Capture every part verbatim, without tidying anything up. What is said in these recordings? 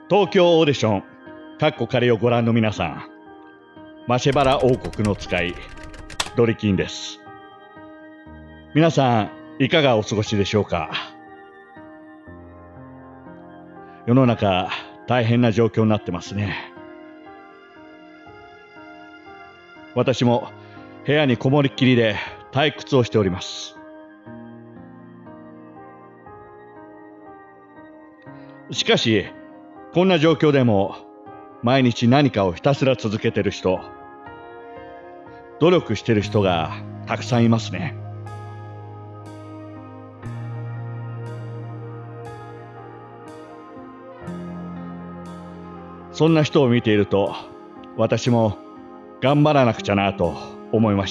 東京オーディションかっこ仮をご覧の皆さん、マシェバラ王国の使いドリキンです。皆さんいかがお過ごしでしょうか。世の中大変な状況になってますね。私も部屋にこもりっきりで退屈をしております。しかしこんな状況でも毎日何かをひたすら続けてる人、努力してる人がたくさんいますね。そんな人を見ていると私も頑張らなくちゃなと思いました。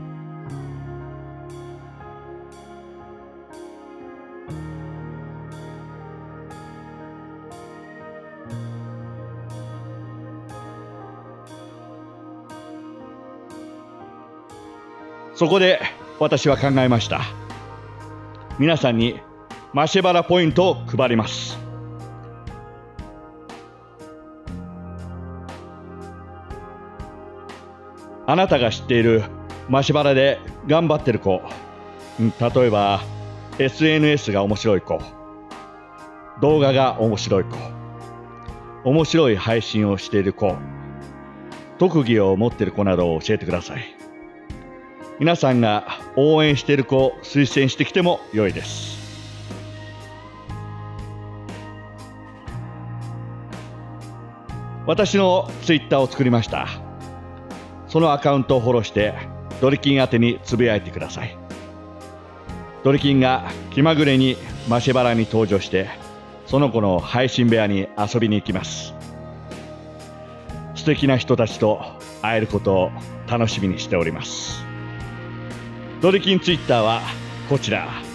そこで私は考えました。皆さんにマシェバラポイントを配ります。あなたが知っているマシェバラで頑張ってる子、例えば エスエヌエス が面白い子、動画が面白い子、面白い配信をしている子、特技を持っている子などを教えてください。皆さんが応援している子を推薦してきても良いです。私のツイッターを作りました。そのアカウントをフォローしてドリキン宛てにつぶやいてください。ドリキンが気まぐれにマシェバラに登場してその子の配信部屋に遊びに行きます。素敵な人たちと会えることを楽しみにしております。ドリキンツイッターはこちら。